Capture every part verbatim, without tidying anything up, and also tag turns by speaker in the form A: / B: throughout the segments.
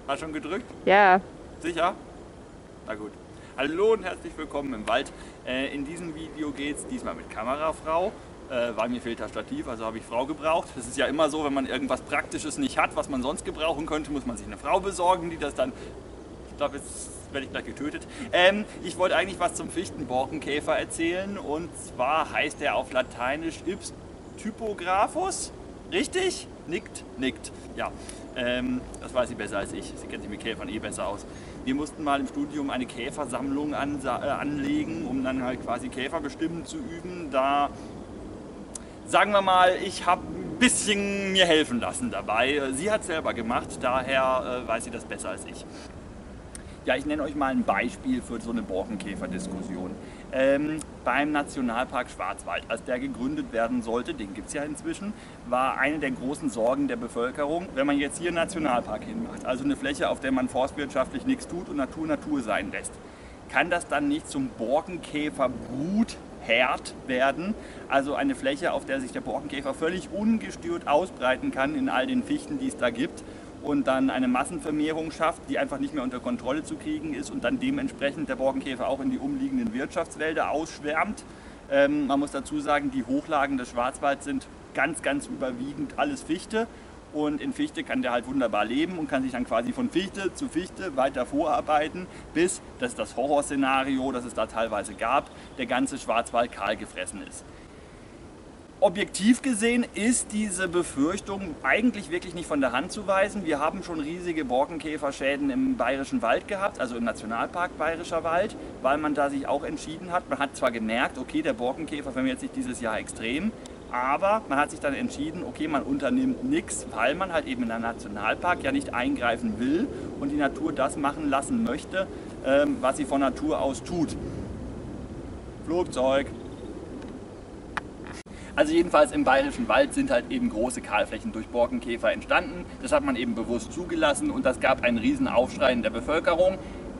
A: Hast du schon gedrückt?
B: Ja.
A: Sicher? Na gut. Hallo und herzlich willkommen im Wald. Äh, in diesem Video geht es diesmal mit Kamerafrau, äh, weil mir fehlt das Stativ, also habe ich Frau gebraucht. Das ist ja immer so, wenn man irgendwas Praktisches nicht hat, was man sonst gebrauchen könnte, muss man sich eine Frau besorgen, die das dann... Ich glaube, jetzt werde ich gleich getötet. Ähm, ich wollte eigentlich was zum Fichtenborkenkäfer erzählen, und zwar heißt er auf Lateinisch Ips typographus. Richtig? Nickt? Nickt. Ja, ähm, das weiß sie besser als ich. Sie kennt sich mit Käfern eh besser aus. Wir mussten mal im Studium eine Käfersammlung an, äh, anlegen, um dann halt quasi Käfer bestimmen zu üben. Da, sagen wir mal, ich habe ein bisschen mir helfen lassen dabei. Sie hat es selber gemacht, daher äh, weiß sie das besser als ich. Ja, ich nenne euch mal ein Beispiel für so eine Borkenkäfer-Diskussion. Ähm, beim Nationalpark Schwarzwald, als der gegründet werden sollte, den gibt es ja inzwischen, war eine der großen Sorgen der Bevölkerung, wenn man jetzt hier einen Nationalpark hinmacht, also eine Fläche, auf der man forstwirtschaftlich nichts tut und Natur Natur sein lässt, kann das dann nicht zum Borkenkäferbrutherd werden, also eine Fläche, auf der sich der Borkenkäfer völlig ungestört ausbreiten kann in all den Fichten, die es da gibt, und dann eine Massenvermehrung schafft, die einfach nicht mehr unter Kontrolle zu kriegen ist und dann dementsprechend der Borkenkäfer auch in die umliegenden Wirtschaftswälder ausschwärmt. Ähm, man muss dazu sagen, die Hochlagen des Schwarzwalds sind ganz, ganz überwiegend alles Fichte, und in Fichte kann der halt wunderbar leben und kann sich dann quasi von Fichte zu Fichte weiter vorarbeiten, bis, das ist das Horrorszenario, das es da teilweise gab, der ganze Schwarzwald kahl gefressen ist. Objektiv gesehen ist diese Befürchtung eigentlich wirklich nicht von der Hand zu weisen. Wir haben schon riesige Borkenkäferschäden im Bayerischen Wald gehabt, also im Nationalpark Bayerischer Wald, weil man da sich auch entschieden hat. Man hat zwar gemerkt, okay, der Borkenkäfer vermehrt sich dieses Jahr extrem, aber man hat sich dann entschieden, okay, man unternimmt nichts, weil man halt eben in einem Nationalpark ja nicht eingreifen will und die Natur das machen lassen möchte, was sie von Natur aus tut. Flugzeug. Also jedenfalls im Bayerischen Wald sind halt eben große Kahlflächen durch Borkenkäfer entstanden. Das hat man eben bewusst zugelassen, und das gab einen riesen Aufschrei in der Bevölkerung.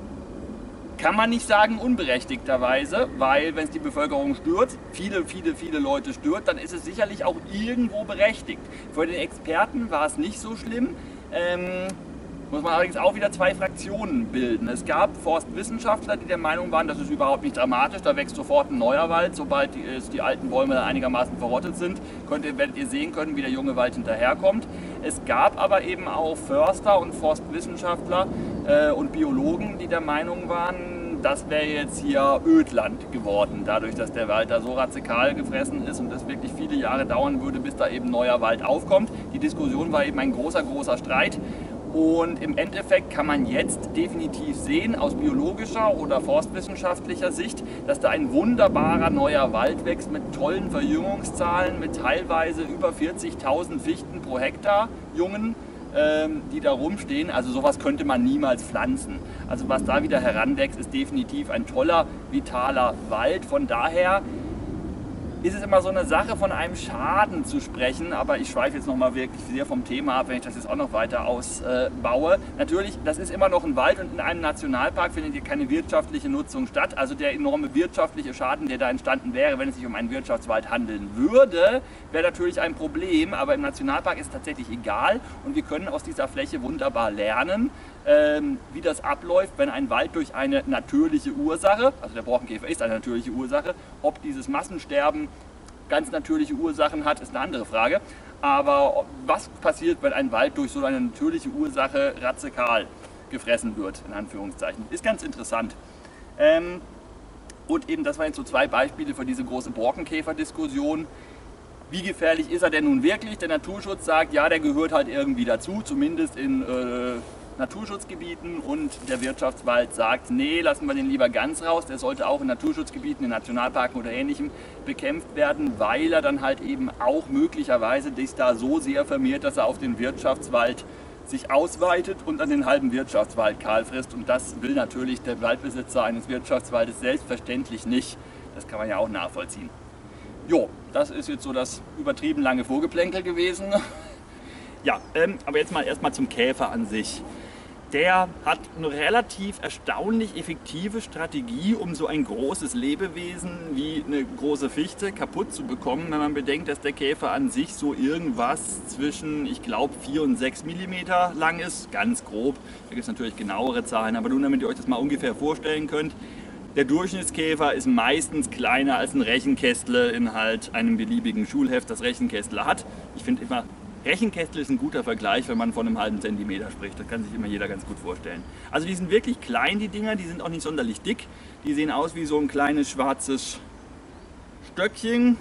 A: Kann man nicht sagen unberechtigterweise, weil wenn es die Bevölkerung stört, viele, viele, viele Leute stört, dann ist es sicherlich auch irgendwo berechtigt. Für den Experten war es nicht so schlimm. Ähm, muss man allerdings auch wieder zwei Fraktionen bilden. Es gab Forstwissenschaftler, die der Meinung waren, das ist überhaupt nicht dramatisch, da wächst sofort ein neuer Wald, sobald die, die alten Bäume einigermaßen verrottet sind, könnt ihr, werdet ihr sehen können, wie der junge Wald hinterherkommt. Es gab aber eben auch Förster und Forstwissenschaftler äh, und Biologen, die der Meinung waren, das wäre jetzt hier Ödland geworden, dadurch, dass der Wald da so radikal gefressen ist und es wirklich viele Jahre dauern würde, bis da eben neuer Wald aufkommt. Die Diskussion war eben ein großer, großer Streit. Und im Endeffekt kann man jetzt definitiv sehen, aus biologischer oder forstwissenschaftlicher Sicht, dass da ein wunderbarer neuer Wald wächst mit tollen Verjüngungszahlen, mit teilweise über vierzigtausend Fichten pro Hektar, Jungen, ähm, die da rumstehen. Also sowas könnte man niemals pflanzen. Also was da wieder heranwächst, ist definitiv ein toller, vitaler Wald. Von daher ist es immer so eine Sache, von einem Schaden zu sprechen, aber ich schweife jetzt nochmal wirklich sehr vom Thema ab, wenn ich das jetzt auch noch weiter ausbaue. Natürlich, das ist immer noch ein Wald, und in einem Nationalpark findet hier keine wirtschaftliche Nutzung statt. Also der enorme wirtschaftliche Schaden, der da entstanden wäre, wenn es sich um einen Wirtschaftswald handeln würde, wäre natürlich ein Problem, aber im Nationalpark ist es tatsächlich egal, und wir können aus dieser Fläche wunderbar lernen, Ähm, wie das abläuft, wenn ein Wald durch eine natürliche Ursache, also der Borkenkäfer ist eine natürliche Ursache, ob dieses Massensterben ganz natürliche Ursachen hat, ist eine andere Frage. Aber was passiert, wenn ein Wald durch so eine natürliche Ursache radikal gefressen wird, in Anführungszeichen, ist ganz interessant. Ähm, und eben, das waren jetzt so zwei Beispiele für diese große Borkenkäfer-Diskussion. Wie gefährlich ist er denn nun wirklich? Der Naturschutz sagt, ja, der gehört halt irgendwie dazu, zumindest in äh, Naturschutzgebieten, und der Wirtschaftswald sagt, nee, lassen wir den lieber ganz raus, der sollte auch in Naturschutzgebieten, in Nationalparken oder Ähnlichem bekämpft werden, weil er dann halt eben auch möglicherweise sich da so sehr vermehrt, dass er auf den Wirtschaftswald sich ausweitet und dann den halben Wirtschaftswald kahl frisst, und das will natürlich der Waldbesitzer eines Wirtschaftswaldes selbstverständlich nicht. Das kann man ja auch nachvollziehen. Jo, das ist jetzt so das übertrieben lange Vorgeplänkel gewesen. Ja, ähm, aber jetzt mal erstmal zum Käfer an sich. der hat eine relativ erstaunlich effektive Strategie, um so ein großes Lebewesen wie eine große Fichte kaputt zu bekommen, wenn man bedenkt, dass der Käfer an sich so irgendwas zwischen, ich glaube, vier und sechs Millimeter lang ist, ganz grob. Da gibt es natürlich genauere Zahlen, aber nur damit ihr euch das mal ungefähr vorstellen könnt. Der Durchschnittskäfer ist meistens kleiner als ein Rechenkästle in halt einem beliebigen Schulheft, das Rechenkästle hat. Ich finde immer, Rechenkästle ist ein guter Vergleich, wenn man von einem halben Zentimeter spricht. Das kann sich immer jeder ganz gut vorstellen. Also die sind wirklich klein, die Dinger, die sind auch nicht sonderlich dick. Die sehen aus wie so ein kleines schwarzes Stöckchen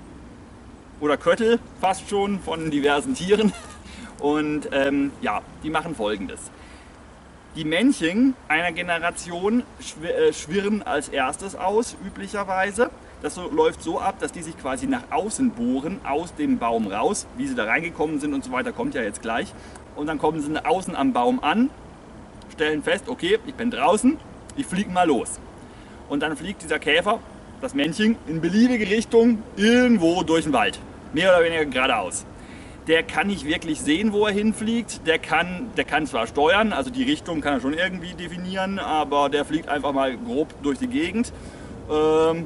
A: oder Köttel fast schon von diversen Tieren. Und ähm, ja, die machen Folgendes. Die Männchen einer Generation schwirren als erstes aus, üblicherweise. Das so, läuft so ab, dass die sich quasi nach außen bohren, aus dem Baum raus. Wie sie da reingekommen sind und so weiter, kommt ja jetzt gleich. Und dann kommen sie außen am Baum an, stellen fest, okay, ich bin draußen, ich fliege mal los. Und dann fliegt dieser Käfer, das Männchen, in beliebige Richtung irgendwo durch den Wald. Mehr oder weniger geradeaus. Der kann nicht wirklich sehen, wo er hinfliegt. Der kann, der kann zwar steuern, also die Richtung kann er schon irgendwie definieren, aber der fliegt einfach mal grob durch die Gegend. Ähm,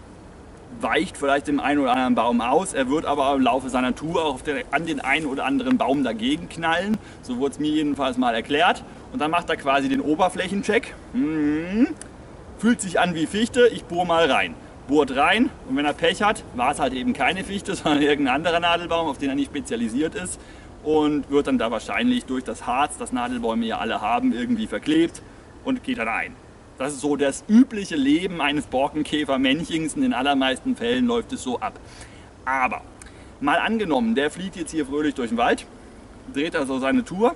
A: weicht vielleicht dem einen oder anderen Baum aus, er wird aber im Laufe seiner Tour auch auf den, an den einen oder anderen Baum dagegen knallen. So wurde es mir jedenfalls mal erklärt. Und dann macht er quasi den Oberflächencheck. Mhm. Fühlt sich an wie Fichte, ich bohre mal rein. Bohrt rein und wenn er Pech hat, war es halt eben keine Fichte, sondern irgendein anderer Nadelbaum, auf den er nicht spezialisiert ist. Und wird dann da wahrscheinlich durch das Harz, das Nadelbäume ja alle haben, irgendwie verklebt und geht dann ein. Das ist so das übliche Leben eines Borkenkäfermännchens. In den allermeisten Fällen läuft es so ab. Aber mal angenommen, der fliegt jetzt hier fröhlich durch den Wald, dreht also seine Tour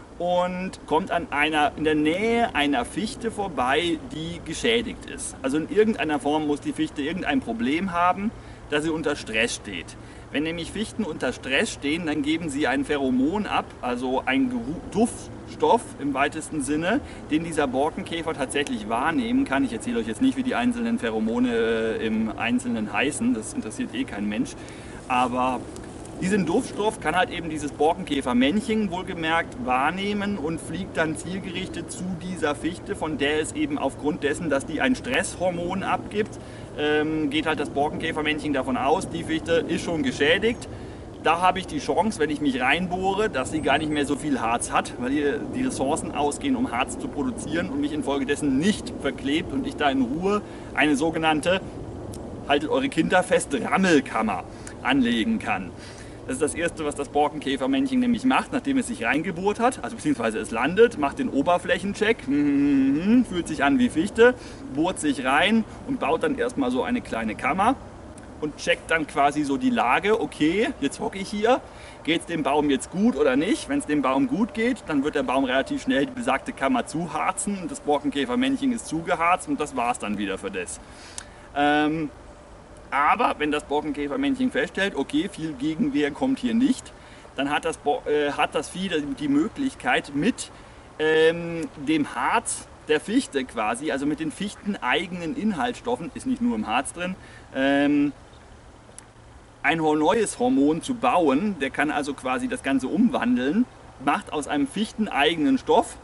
A: und kommt an einer, in der Nähe einer Fichte vorbei, die geschädigt ist. Also in irgendeiner Form muss die Fichte irgendein Problem haben, dass sie unter Stress steht. Wenn nämlich Fichten unter Stress stehen, dann geben sie ein Pheromon ab, also einen Duftstoff im weitesten Sinne, den dieser Borkenkäfer tatsächlich wahrnehmen kann. Ich erzähle euch jetzt nicht, wie die einzelnen Pheromone im Einzelnen heißen, das interessiert eh kein Mensch. Aber diesen Duftstoff kann halt eben dieses Borkenkäfermännchen wohlgemerkt wahrnehmen und fliegt dann zielgerichtet zu dieser Fichte, von der es eben aufgrund dessen, dass die ein Stresshormon abgibt, ähm, geht halt das Borkenkäfermännchen davon aus, die Fichte ist schon geschädigt. Da habe ich die Chance, wenn ich mich reinbohre, dass sie gar nicht mehr so viel Harz hat, weil hier die Ressourcen ausgehen, um Harz zu produzieren und mich infolgedessen nicht verklebt und ich da in Ruhe eine sogenannte, haltet eure Kinder fest, Rammelkammer anlegen kann. Das ist das Erste, was das Borkenkäfermännchen nämlich macht, nachdem es sich reingebohrt hat, also beziehungsweise es landet, macht den Oberflächencheck, fühlt sich an wie Fichte, bohrt sich rein und baut dann erstmal so eine kleine Kammer und checkt dann quasi so die Lage, okay, jetzt hocke ich hier, geht es dem Baum jetzt gut oder nicht? Wenn es dem Baum gut geht, dann wird der Baum relativ schnell die besagte Kammer zuharzen und das Borkenkäfermännchen ist zugeharzt und das war es dann wieder für das. Ähm, Aber wenn das Borkenkäfermännchen feststellt, okay, viel Gegenwehr kommt hier nicht, dann hat das, Bo äh, hat das Vieh die Möglichkeit mit ähm, dem Harz der Fichte quasi, also mit den fichteneigenen Inhaltsstoffen, ist nicht nur im Harz drin, ähm, ein neues Hormon zu bauen. Der kann also quasi das Ganze umwandeln, macht aus einem fichteneigenen Stoff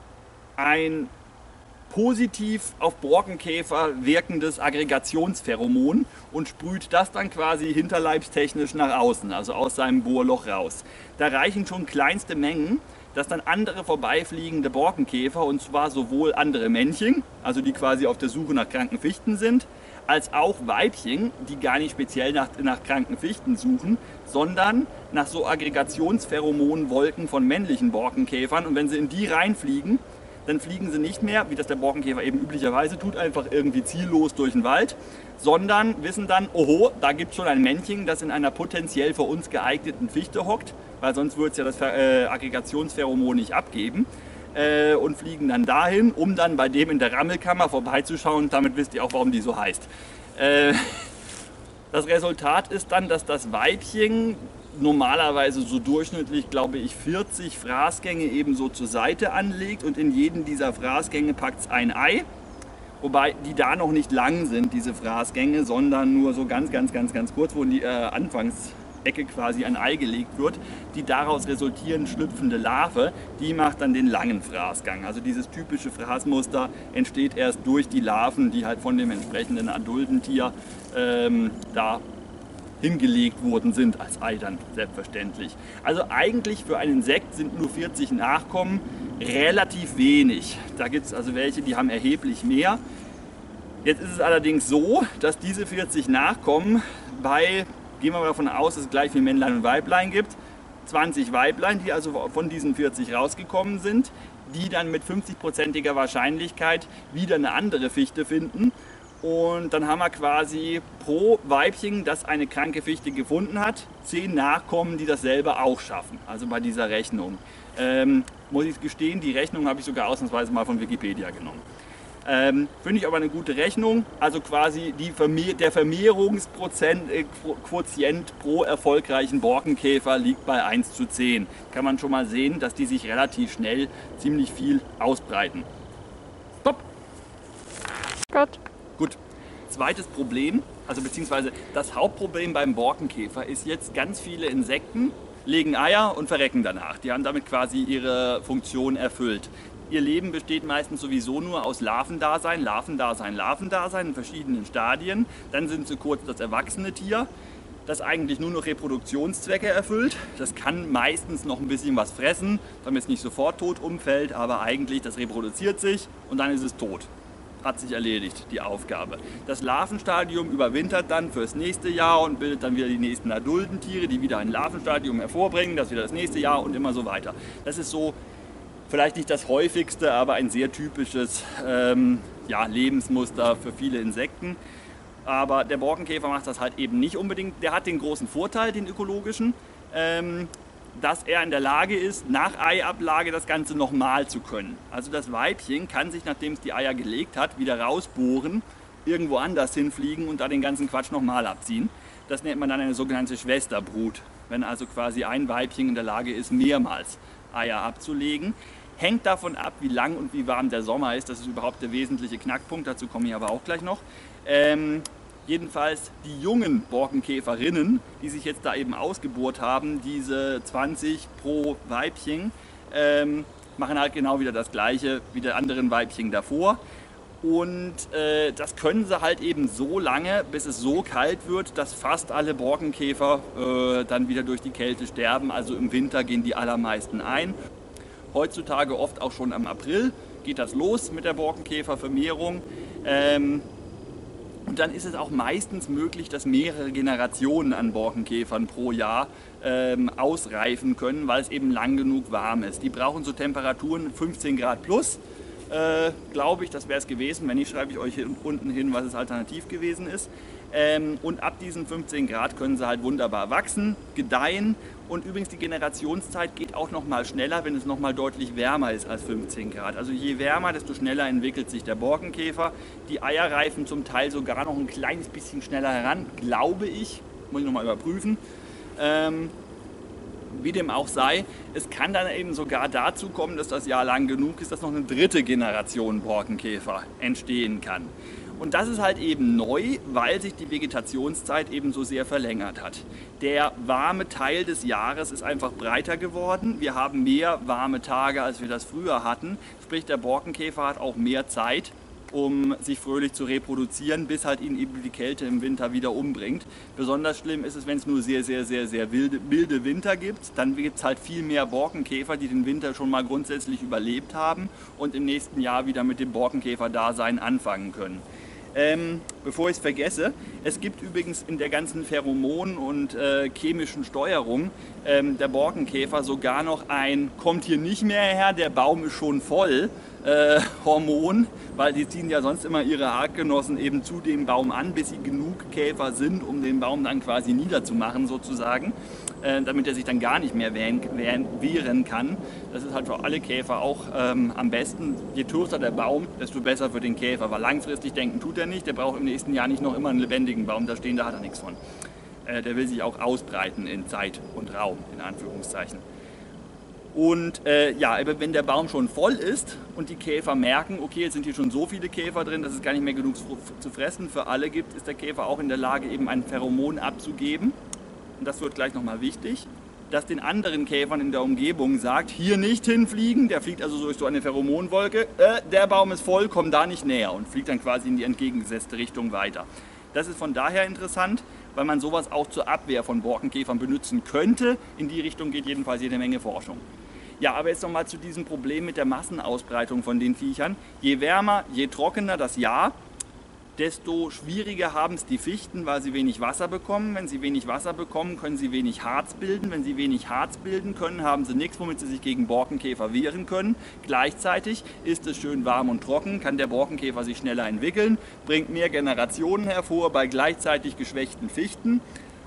A: ein positiv auf Borkenkäfer wirkendes Aggregationspheromon und sprüht das dann quasi hinterleibstechnisch nach außen, also aus seinem Bohrloch raus. Da reichen schon kleinste Mengen, dass dann andere vorbeifliegende Borkenkäfer, und zwar sowohl andere Männchen, also die quasi auf der Suche nach kranken Fichten sind, als auch Weibchen, die gar nicht speziell nach, nach kranken Fichten suchen, sondern nach so Aggregationspheromonwolken von männlichen Borkenkäfern. Und wenn sie in die reinfliegen, dann fliegen sie nicht mehr, wie das der Borkenkäfer eben üblicherweise tut, einfach irgendwie ziellos durch den Wald, sondern wissen dann, oho, da gibt es schon ein Männchen, das in einer potenziell für uns geeigneten Fichte hockt, weil sonst würde es ja das äh, Aggregationspheromon nicht abgeben, äh, und fliegen dann dahin, um dann bei dem in der Rammelkammer vorbeizuschauen. Damit wisst ihr auch, warum die so heißt. Äh, das Resultat ist dann, dass das Weibchen normalerweise so durchschnittlich, glaube ich, vierzig Fraßgänge eben so zur Seite anlegt und in jeden dieser Fraßgänge packt es ein Ei, wobei die da noch nicht lang sind, diese Fraßgänge, sondern nur so ganz, ganz, ganz, ganz kurz, wo die äh, Anfangsäste Ecke quasi ein Ei gelegt wird. Die daraus resultierend schlüpfende Larve, die macht dann den langen Fraßgang. Also dieses typische Fraßmuster entsteht erst durch die Larven, die halt von dem entsprechenden adulten Tier ähm, da hingelegt worden sind, als Ei dann selbstverständlich. Also eigentlich für ein Insekt sind nur vierzig Nachkommen relativ wenig. Da gibt es also welche, die haben erheblich mehr. Jetzt ist es allerdings so, dass diese vierzig Nachkommen bei, gehen wir mal davon aus, dass es gleich viel Männlein und Weiblein gibt, zwanzig Weiblein, die also von diesen vierzig rausgekommen sind, die dann mit fünfzig-prozentiger Wahrscheinlichkeit wieder eine andere Fichte finden. Und dann haben wir quasi pro Weibchen, das eine kranke Fichte gefunden hat, zehn Nachkommen, die dasselbe auch schaffen. Also bei dieser Rechnung. Ähm, muss ich gestehen, die Rechnung habe ich sogar ausnahmsweise mal von Wikipedia genommen. Ähm, Finde ich aber eine gute Rechnung. Also quasi die Vermehr der Vermehrungsquotient äh, pro erfolgreichen Borkenkäfer liegt bei eins zu zehn. Kann man schon mal sehen, dass die sich relativ schnell ziemlich viel ausbreiten. Stopp!
B: Gut.
A: Gut, zweites Problem, also beziehungsweise das Hauptproblem beim Borkenkäfer ist jetzt, ganz viele Insekten legen Eier und verrecken danach. Die haben damit quasi ihre Funktion erfüllt. Ihr Leben besteht meistens sowieso nur aus Larvendasein, Larvendasein, Larvendasein in verschiedenen Stadien. Dann sind sie kurz das erwachsene Tier, das eigentlich nur noch Reproduktionszwecke erfüllt. Das kann meistens noch ein bisschen was fressen, damit es nicht sofort tot umfällt, aber eigentlich das reproduziert sich und dann ist es tot. Hat sich erledigt, die Aufgabe. Das Larvenstadium überwintert dann fürs nächste Jahr und bildet dann wieder die nächsten adulten Tiere, die wieder ein Larvenstadium hervorbringen, das wieder das nächste Jahr und immer so weiter. Das ist so vielleicht nicht das häufigste, aber ein sehr typisches ähm, ja, Lebensmuster für viele Insekten. Aber der Borkenkäfer macht das halt eben nicht unbedingt. Der hat den großen Vorteil, den ökologischen, ähm, dass er in der Lage ist, nach Eiablage das Ganze nochmal zu können. Also das Weibchen kann sich, nachdem es die Eier gelegt hat, wieder rausbohren, irgendwo anders hinfliegen und da den ganzen Quatsch nochmal abziehen. Das nennt man dann eine sogenannte Schwesterbrut, wenn also quasi ein Weibchen in der Lage ist, mehrmals Eier abzulegen. Hängt davon ab, wie lang und wie warm der Sommer ist. Das ist überhaupt der wesentliche Knackpunkt, dazu komme ich aber auch gleich noch. Ähm, Jedenfalls die jungen Borkenkäferinnen, die sich jetzt da eben ausgebohrt haben, diese zwanzig pro Weibchen, ähm, machen halt genau wieder das Gleiche wie die anderen Weibchen davor. Und äh, das können sie halt eben so lange, bis es so kalt wird, dass fast alle Borkenkäfer äh, dann wieder durch die Kälte sterben. Also im Winter gehen die allermeisten ein. Heutzutage oft auch schon am April geht das los mit der Borkenkäfervermehrung. Ähm, Und dann ist es auch meistens möglich, dass mehrere Generationen an Borkenkäfern pro Jahr ähm, ausreifen können, weil es eben lang genug warm ist. Die brauchen so Temperaturen fünfzehn Grad plus, äh, glaube ich, das wäre es gewesen. Wenn nicht, schreibe ich euch hier unten hin, was es alternativ gewesen ist. Ähm, und ab diesen fünfzehn Grad können sie halt wunderbar wachsen, gedeihen. Und übrigens die Generationszeit geht auch noch mal schneller, wenn es noch mal deutlich wärmer ist als fünfzehn Grad. Also je wärmer, desto schneller entwickelt sich der Borkenkäfer. Die Eier reifen zum Teil sogar noch ein kleines bisschen schneller heran, glaube ich. Muss ich noch mal überprüfen. Ähm, wie dem auch sei, es kann dann eben sogar dazu kommen, dass das Jahr lang genug ist, dass noch eine dritte Generation Borkenkäfer entstehen kann. Und das ist halt eben neu, weil sich die Vegetationszeit eben so sehr verlängert hat. Der warme Teil des Jahres ist einfach breiter geworden. Wir haben mehr warme Tage, als wir das früher hatten. Sprich, der Borkenkäfer hat auch mehr Zeit, um sich fröhlich zu reproduzieren, bis halt ihn eben die Kälte im Winter wieder umbringt. Besonders schlimm ist es, wenn es nur sehr, sehr, sehr, sehr wilde, milde Winter gibt. Dann gibt es halt viel mehr Borkenkäfer, die den Winter schon mal grundsätzlich überlebt haben und im nächsten Jahr wieder mit dem Borkenkäfer-Dasein anfangen können. Ähm, bevor ich es vergesse, es gibt übrigens in der ganzen Pheromon- und äh, chemischen Steuerung ähm, der Borkenkäfer sogar noch ein "Kommt hier nicht mehr her, der Baum ist schon voll" äh, Hormon, weil die ziehen ja sonst immer ihre Artgenossen eben zu dem Baum an, bis sie genug Käfer sind, um den Baum dann quasi niederzumachen sozusagen, äh, damit er sich dann gar nicht mehr wehren, wehren, wehren kann. Das ist halt für alle Käfer auch ähm, am besten. Je kürzer der Baum, desto besser für den Käfer, weil langfristig denken tut er nicht, der braucht im nächsten Jahr nicht noch immer einen lebendigen Baum, da stehen, da hat er nichts von. Äh, der will sich auch ausbreiten in Zeit und Raum, in Anführungszeichen. Und äh, ja, aber wenn der Baum schon voll ist und die Käfer merken, okay, jetzt sind hier schon so viele Käfer drin, dass es gar nicht mehr genug zu fressen für alle gibt, ist der Käfer auch in der Lage, eben ein Pheromon abzugeben. und das wird gleich nochmal wichtig, das den anderen Käfern in der Umgebung sagt, hier nicht hinfliegen, der fliegt also durch so eine Pheromonwolke, äh, der Baum ist voll, komm da nicht näher und fliegt dann quasi in die entgegengesetzte Richtung weiter. Das ist von daher interessant, weil man sowas auch zur Abwehr von Borkenkäfern benutzen könnte. In die Richtung geht jedenfalls jede Menge Forschung. Ja, aber jetzt nochmal zu diesem Problem mit der Massenausbreitung von den Viechern. Je wärmer, je trockener das Jahr, desto schwieriger haben es die Fichten, weil sie wenig Wasser bekommen. Wenn sie wenig Wasser bekommen, können sie wenig Harz bilden. Wenn sie wenig Harz bilden können, haben sie nichts, womit sie sich gegen Borkenkäfer wehren können. Gleichzeitig ist es schön warm und trocken, kann der Borkenkäfer sich schneller entwickeln, bringt mehr Generationen hervor bei gleichzeitig geschwächten Fichten.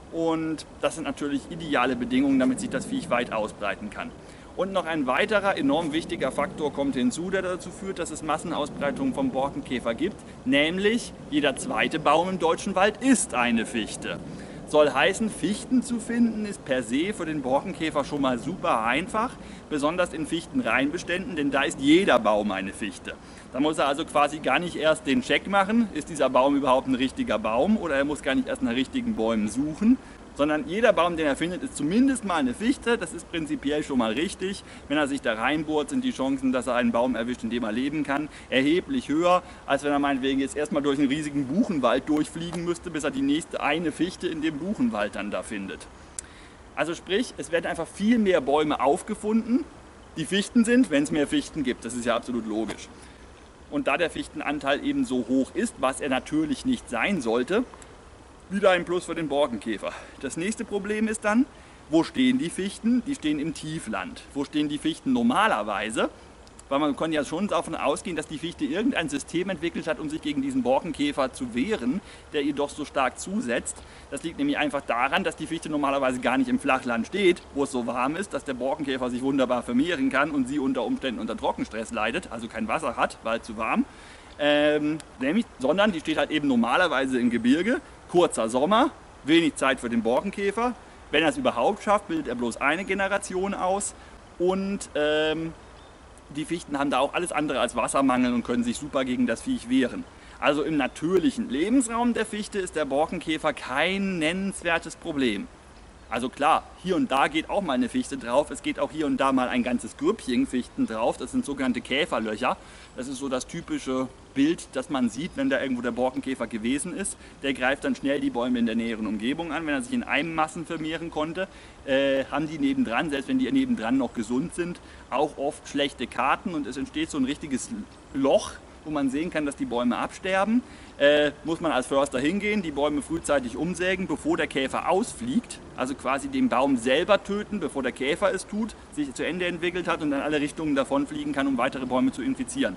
A: Und das sind natürlich ideale Bedingungen, damit sich das Viech weit ausbreiten kann. Und noch ein weiterer enorm wichtiger Faktor kommt hinzu, der dazu führt, dass es Massenausbreitungen vom Borkenkäfer gibt, nämlich jeder zweite Baum im deutschen Wald ist eine Fichte. Soll heißen, Fichten zu finden ist per se für den Borkenkäfer schon mal super einfach, besonders in Fichtenreihenbeständen, denn da ist jeder Baum eine Fichte. Da muss er also quasi gar nicht erst den Check machen, ist dieser Baum überhaupt ein richtiger Baum, oder er muss gar nicht erst nach richtigen Bäumen suchen, sondern jeder Baum, den er findet, ist zumindest mal eine Fichte. Das ist prinzipiell schon mal richtig. Wenn er sich da reinbohrt, sind die Chancen, dass er einen Baum erwischt, in dem er leben kann, erheblich höher, als wenn er meinetwegen jetzt erstmal durch einen riesigen Buchenwald durchfliegen müsste, bis er die nächste eine Fichte in dem Buchenwald dann da findet. Also sprich, es werden einfach viel mehr Bäume aufgefunden, die Fichten sind, wenn es mehr Fichten gibt. Das ist ja absolut logisch. Und da der Fichtenanteil eben so hoch ist, was er natürlich nicht sein sollte, wieder ein Plus für den Borkenkäfer. Das nächste Problem ist dann, wo stehen die Fichten? Die stehen im Tiefland. Wo stehen die Fichten normalerweise? Weil man kann ja schon davon ausgehen, dass die Fichte irgendein System entwickelt hat, um sich gegen diesen Borkenkäfer zu wehren, der ihr doch so stark zusetzt. Das liegt nämlich einfach daran, dass die Fichte normalerweise gar nicht im Flachland steht, wo es so warm ist, dass der Borkenkäfer sich wunderbar vermehren kann und sie unter Umständen unter Trockenstress leidet, also kein Wasser hat, weil zu warm. Ähm, nämlich, sondern die steht halt eben normalerweise im Gebirge. Kurzer Sommer, wenig Zeit für den Borkenkäfer. Wenn er es überhaupt schafft, bildet er bloß eine Generation aus. Und ähm, die Fichten haben da auch alles andere als Wassermangel und können sich super gegen das Viech wehren. Also im natürlichen Lebensraum der Fichte ist der Borkenkäfer kein nennenswertes Problem. Also klar, hier und da geht auch mal eine Fichte drauf, es geht auch hier und da mal ein ganzes Grüppchen Fichten drauf, das sind sogenannte Käferlöcher. Das ist so das typische Bild, das man sieht, wenn da irgendwo der Borkenkäfer gewesen ist. Der greift dann schnell die Bäume in der näheren Umgebung an, wenn er sich in einem Massen vermehren konnte, äh, haben die nebendran, selbst wenn die nebendran noch gesund sind, auch oft schlechte Karten und es entsteht so ein richtiges Loch, wo man sehen kann, dass die Bäume absterben. Äh, muss man als Förster hingehen, die Bäume frühzeitig umsägen, bevor der Käfer ausfliegt, also quasi den Baum selber töten, bevor der Käfer es tut, sich zu Ende entwickelt hat und in alle Richtungen davonfliegen kann, um weitere Bäume zu infizieren.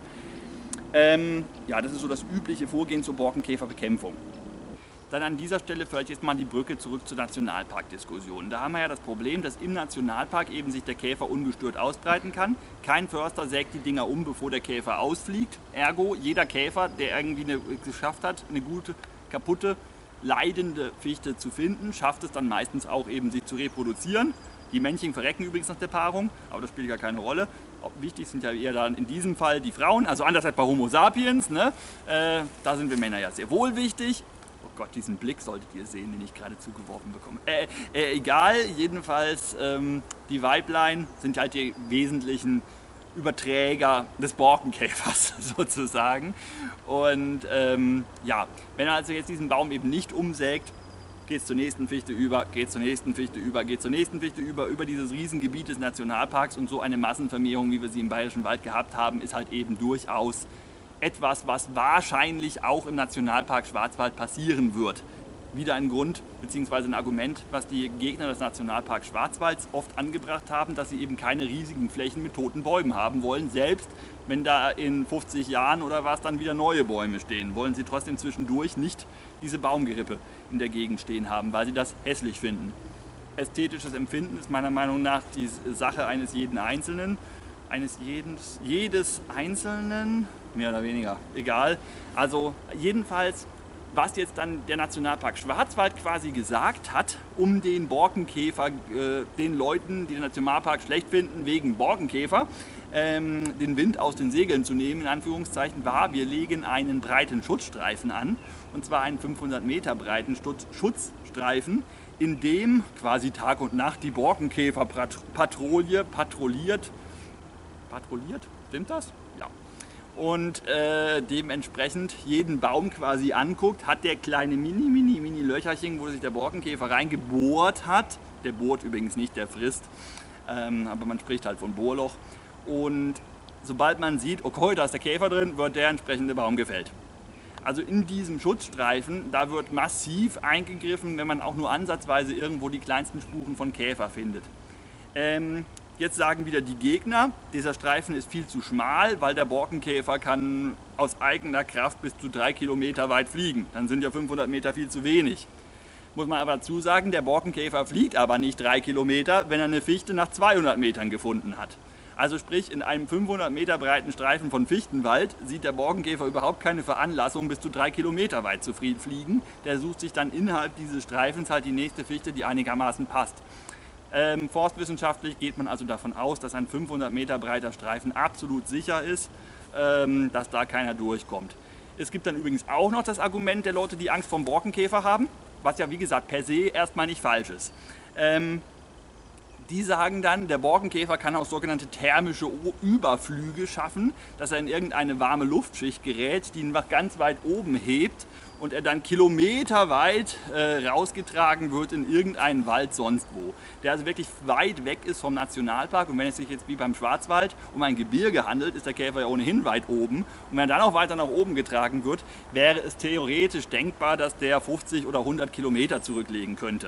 A: Ähm, ja, das ist so das übliche Vorgehen zur Borkenkäferbekämpfung. Dann an dieser Stelle vielleicht jetzt mal die Brücke zurück zur Nationalparkdiskussion. Da haben wir ja das Problem, dass im Nationalpark eben sich der Käfer ungestört ausbreiten kann. Kein Förster sägt die Dinger um, bevor der Käfer ausfliegt. Ergo, jeder Käfer, der irgendwie eine, geschafft hat, eine gute, kaputte, leidende Fichte zu finden, schafft es dann meistens auch eben, sich zu reproduzieren. Die Männchen verrecken übrigens nach der Paarung, aber das spielt gar keine Rolle. Wichtig sind ja eher dann in diesem Fall die Frauen, also anders als bei Homo sapiens. Ne? Äh, da sind wir Männer ja sehr wohl wichtig. Oh Gott, diesen Blick solltet ihr sehen, den ich gerade zugeworfen bekomme. Äh, äh, egal, jedenfalls, ähm, die Weiblein sind halt die wesentlichen Überträger des Borkenkäfers sozusagen. Und ähm, ja, wenn er also jetzt diesen Baum eben nicht umsägt, geht es zur nächsten Fichte über, geht zur nächsten Fichte über, geht zur nächsten Fichte über, über dieses Riesengebiet des Nationalparks, und so eine Massenvermehrung, wie wir sie im Bayerischen Wald gehabt haben, ist halt eben durchaus etwas, was wahrscheinlich auch im Nationalpark Schwarzwald passieren wird. Wieder ein Grund bzw. ein Argument, was die Gegner des Nationalparks Schwarzwalds oft angebracht haben, dass sie eben keine riesigen Flächen mit toten Bäumen haben wollen. Selbst wenn da in fünfzig Jahren oder was dann wieder neue Bäume stehen, wollen sie trotzdem zwischendurch nicht diese Baumgerippe in der Gegend stehen haben, weil sie das hässlich finden. Ästhetisches Empfinden ist meiner Meinung nach die Sache eines jeden Einzelnen, eines jeden, jedes Einzelnen, mehr oder weniger, egal. Also jedenfalls, was jetzt dann der Nationalpark Schwarzwald quasi gesagt hat, um den Borkenkäfer, äh, den Leuten, die den Nationalpark schlecht finden, wegen Borkenkäfer, ähm, den Wind aus den Segeln zu nehmen, in Anführungszeichen, war, wir legen einen breiten Schutzstreifen an, und zwar einen fünfhundert Meter breiten Schutzstreifen in dem quasi Tag und Nacht die Borkenkäferpatrouille patrouilliert. Patrouilliert? Stimmt das? Ja. Und äh, dementsprechend jeden Baum quasi anguckt, hat der kleine mini, mini, mini Löcherchen, wo sich der Borkenkäfer reingebohrt hat. Der bohrt übrigens nicht, der frisst. Ähm, aber man spricht halt von Bohrloch. Und sobald man sieht, okay, da ist der Käfer drin, wird der entsprechende Baum gefällt. Also in diesem Schutzstreifen, da wird massiv eingegriffen, wenn man auch nur ansatzweise irgendwo die kleinsten Spuren von Käfer findet. Ähm, jetzt sagen wieder die Gegner, dieser Streifen ist viel zu schmal, weil der Borkenkäfer kann aus eigener Kraft bis zu drei Kilometer weit fliegen. Dann sind ja fünfhundert Meter viel zu wenig. Muss man aber dazu sagen, der Borkenkäfer fliegt aber nicht drei Kilometer, wenn er eine Fichte nach zweihundert Metern gefunden hat. Also sprich, in einem fünfhundert Meter breiten Streifen von Fichtenwald sieht der Borkenkäfer überhaupt keine Veranlassung, bis zu drei Kilometer weit zu fliegen. Der sucht sich dann innerhalb dieses Streifens halt die nächste Fichte, die einigermaßen passt. Ähm, forstwissenschaftlich geht man also davon aus, dass ein fünfhundert Meter breiter Streifen absolut sicher ist, ähm, dass da keiner durchkommt. Es gibt dann übrigens auch noch das Argument der Leute, die Angst vor dem Borkenkäfer haben, was ja wie gesagt per se erstmal nicht falsch ist. Ähm, Die sagen dann, der Borkenkäfer kann auch sogenannte thermische Überflüge schaffen, dass er in irgendeine warme Luftschicht gerät, die ihn nach ganz weit oben hebt und er dann kilometerweit äh, rausgetragen wird in irgendeinen Wald sonst wo. Der also wirklich weit weg ist vom Nationalpark, und wenn es sich jetzt wie beim Schwarzwald um ein Gebirge handelt, ist der Käfer ja ohnehin weit oben, und wenn er dann auch weiter nach oben getragen wird, wäre es theoretisch denkbar, dass der fünfzig oder hundert Kilometer zurücklegen könnte.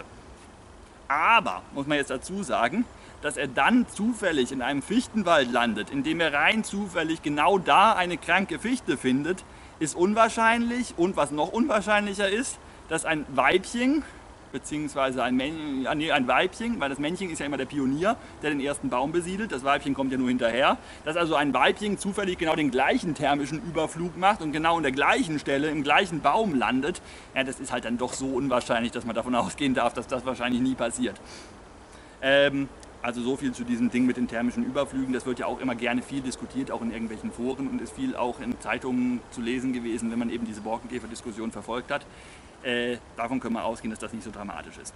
A: Aber, muss man jetzt dazu sagen, dass er dann zufällig in einem Fichtenwald landet, in dem er rein zufällig genau da eine kranke Fichte findet, ist unwahrscheinlich. Und was noch unwahrscheinlicher ist, dass ein Weibchen, beziehungsweise ein, Männchen, ja, nee, ein Weibchen, weil das Männchen ist ja immer der Pionier, der den ersten Baum besiedelt, das Weibchen kommt ja nur hinterher, dass also ein Weibchen zufällig genau den gleichen thermischen Überflug macht und genau an der gleichen Stelle, im gleichen Baum landet, ja, das ist halt dann doch so unwahrscheinlich, dass man davon ausgehen darf, dass das wahrscheinlich nie passiert. Ähm, also so viel zu diesem Ding mit den thermischen Überflügen, das wird ja auch immer gerne viel diskutiert, auch in irgendwelchen Foren, und ist viel auch in Zeitungen zu lesen gewesen, wenn man eben diese Borkenkäfer-Diskussion verfolgt hat. Äh, davon können wir ausgehen, dass das nicht so dramatisch ist.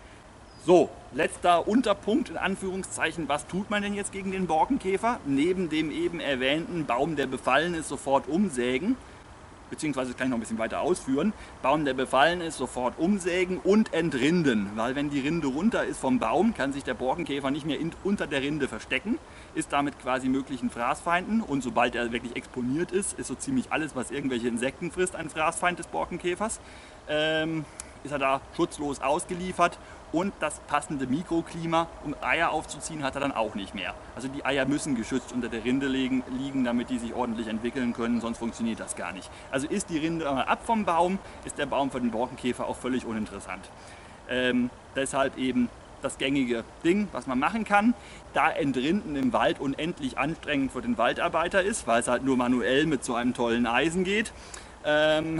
A: So, letzter Unterpunkt in Anführungszeichen, was tut man denn jetzt gegen den Borkenkäfer? Neben dem eben erwähnten Baum, der befallen ist, sofort umsägen, beziehungsweise das kann ich noch ein bisschen weiter ausführen. Baum, der befallen ist, sofort umsägen und entrinden, weil wenn die Rinde runter ist vom Baum, kann sich der Borkenkäfer nicht mehr in, unter der Rinde verstecken, ist damit quasi möglichen Fraßfeinden, und sobald er wirklich exponiert ist, ist so ziemlich alles, was irgendwelche Insekten frisst, ein Fraßfeind des Borkenkäfers. Ähm, ist er da schutzlos ausgeliefert, und das passende Mikroklima, um Eier aufzuziehen, hat er dann auch nicht mehr. Also die Eier müssen geschützt unter der Rinde liegen, liegen, damit die sich ordentlich entwickeln können, sonst funktioniert das gar nicht. Also ist die Rinde einmal ab vom Baum, ist der Baum für den Borkenkäfer auch völlig uninteressant. Ähm, deshalb eben das gängige Ding, was man machen kann, da Entrinden im Wald unendlich anstrengend für den Waldarbeiter ist, weil es halt nur manuell mit so einem tollen Eisen geht. Ähm,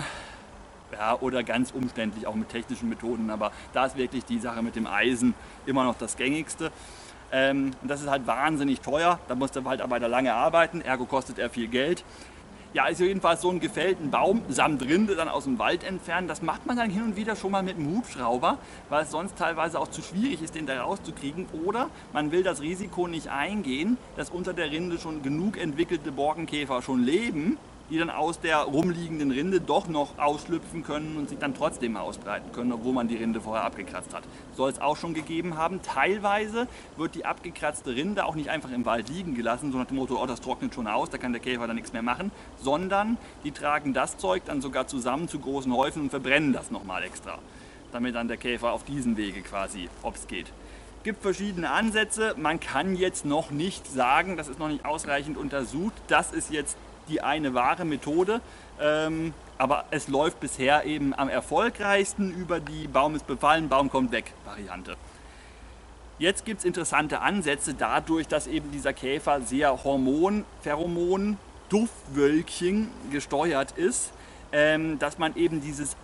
A: Ja, oder ganz umständlich auch mit technischen Methoden, aber da ist wirklich die Sache mit dem Eisen immer noch das gängigste. Ähm, und das ist halt wahnsinnig teuer, da muss der Waldarbeiter lange arbeiten, ergo kostet er viel Geld. Ja, ist jedenfalls so einen gefällten Baum samt Rinde dann aus dem Wald entfernen, das macht man dann hin und wieder schon mal mit einem Hubschrauber, weil es sonst teilweise auch zu schwierig ist, den da rauszukriegen, oder man will das Risiko nicht eingehen, dass unter der Rinde schon genug entwickelte Borkenkäfer schon leben, die dann aus der rumliegenden Rinde doch noch ausschlüpfen können und sich dann trotzdem ausbreiten können, obwohl man die Rinde vorher abgekratzt hat. Soll es auch schon gegeben haben. Teilweise wird die abgekratzte Rinde auch nicht einfach im Wald liegen gelassen, so nach dem Motto, oh, das trocknet schon aus, da kann der Käfer dann nichts mehr machen, sondern die tragen das Zeug dann sogar zusammen zu großen Häufen und verbrennen das nochmal extra, damit dann der Käfer auf diesen Wege quasi, ob es geht. Es gibt verschiedene Ansätze, man kann jetzt noch nicht sagen, das ist noch nicht ausreichend untersucht, das ist jetzt die eine wahre Methode, ähm, aber es läuft bisher eben am erfolgreichsten über die Baum ist befallen, Baum kommt weg Variante. Jetzt gibt es interessante Ansätze dadurch, dass eben dieser Käfer sehr Hormon, Pheromon, Duftwölkchen gesteuert ist, ähm, dass man eben dieses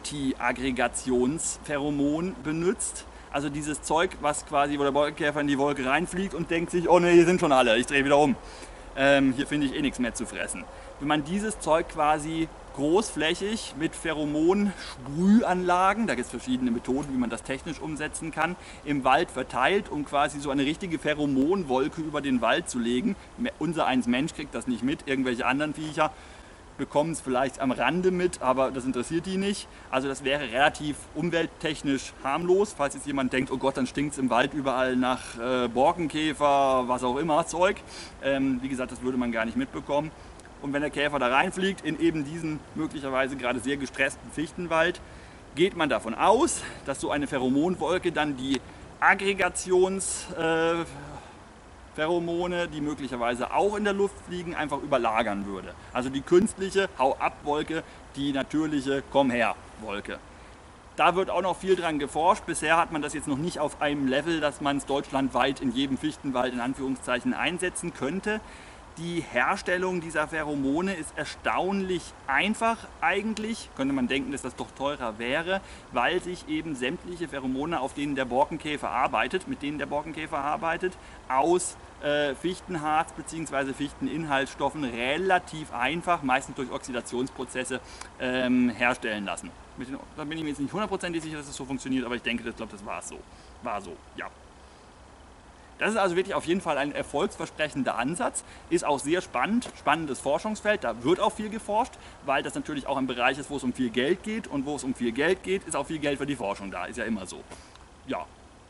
A: Anti-Aggregations-Pheromon benutzt. Also dieses Zeug, was quasi, wo der Borkenkäfer in die Wolke reinfliegt und denkt sich, oh ne, hier sind schon alle, ich drehe wieder um. ähm, hier finde ich eh nichts mehr zu fressen. Wenn man dieses Zeug quasi großflächig mit Pheromon-Sprühanlagen, da gibt es verschiedene Methoden, wie man das technisch umsetzen kann, im Wald verteilt, um quasi so eine richtige Pheromonwolke über den Wald zu legen. Unser eins Mensch kriegt das nicht mit, irgendwelche anderen Viecher bekommen es vielleicht am Rande mit, aber das interessiert die nicht. Also das wäre relativ umwelttechnisch harmlos, falls jetzt jemand denkt, oh Gott, dann stinkt es im Wald überall nach äh, Borkenkäfer, was auch immer, Zeug. Ähm, wie gesagt, das würde man gar nicht mitbekommen. Und wenn der Käfer da reinfliegt, in eben diesen möglicherweise gerade sehr gestressten Fichtenwald, geht man davon aus, dass so eine Pheromonwolke dann die Aggregations... Äh, Pheromone, die möglicherweise auch in der Luft fliegen, einfach überlagern würde. Also die künstliche Hau-ab-Wolke, die natürliche Komm-her-Wolke. Da wird auch noch viel dran geforscht. Bisher hat man das jetzt noch nicht auf einem Level, dass man es deutschlandweit in jedem Fichtenwald in Anführungszeichen einsetzen könnte. Die Herstellung dieser Pheromone ist erstaunlich einfach eigentlich. Könnte man denken, dass das doch teurer wäre, weil sich eben sämtliche Pheromone, auf denen der Borkenkäfer arbeitet, mit denen der Borkenkäfer arbeitet, aus äh, Fichtenharz bzw. Fichteninhaltsstoffen relativ einfach, meistens durch Oxidationsprozesse, ähm, herstellen lassen. Da bin ich mir jetzt nicht hundertprozentig sicher, dass das so funktioniert, aber ich denke, ich glaube, das war so. War so, ja. Das ist also wirklich auf jeden Fall ein erfolgsversprechender Ansatz, ist auch sehr spannend, spannendes Forschungsfeld, da wird auch viel geforscht, weil das natürlich auch ein Bereich ist, wo es um viel Geld geht, und wo es um viel Geld geht, ist auch viel Geld für die Forschung da, ist ja immer so. Ja.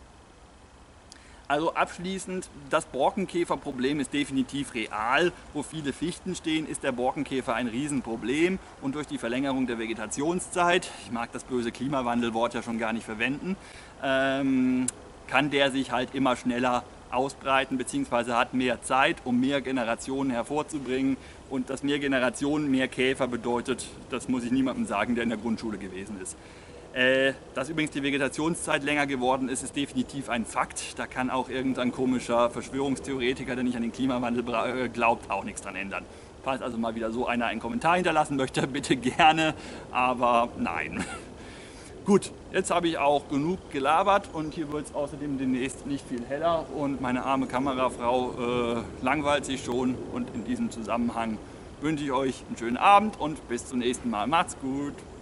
A: Also abschließend, das Borkenkäferproblem ist definitiv real. Wo viele Fichten stehen, ist der Borkenkäfer ein Riesenproblem, und durch die Verlängerung der Vegetationszeit, ich mag das böse Klimawandelwort ja schon gar nicht verwenden, ähm, kann der sich halt immer schneller ausbreiten, beziehungsweise hat mehr Zeit, um mehr Generationen hervorzubringen. Und dass mehr Generationen mehr Käfer bedeutet, das muss ich niemandem sagen, der in der Grundschule gewesen ist. Äh, dass übrigens die Vegetationszeit länger geworden ist, ist definitiv ein Fakt. Da kann auch irgendein komischer Verschwörungstheoretiker, der nicht an den Klimawandel glaubt, auch nichts dran ändern. Falls also mal wieder so einer einen Kommentar hinterlassen möchte, bitte gerne, aber nein. Gut, jetzt habe ich auch genug gelabert, und hier wird es außerdem demnächst nicht viel heller, und meine arme Kamerafrau äh, langweilt sich schon, und in diesem Zusammenhang wünsche ich euch einen schönen Abend und bis zum nächsten Mal. Macht's gut!